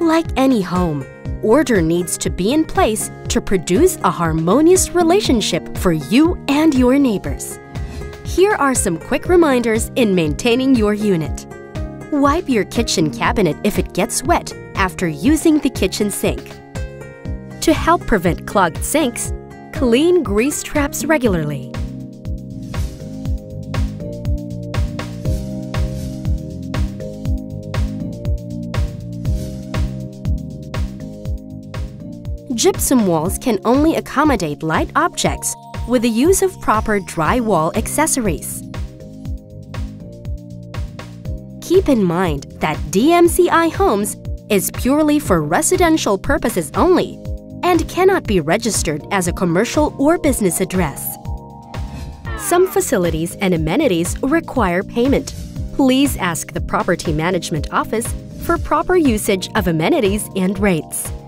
Like any home, order needs to be in place to produce a harmonious relationship for you and your neighbors. Here are some quick reminders in maintaining your unit. Wipe your kitchen cabinet if it gets wet after using the kitchen sink. To help prevent clogged sinks, clean grease traps regularly. Gypsum walls can only accommodate light objects with the use of proper drywall accessories. Keep in mind that DMCI Homes is purely for residential purposes only and cannot be registered as a commercial or business address. Some facilities and amenities require payment. Please ask the Property Management Office for proper usage of amenities and rates.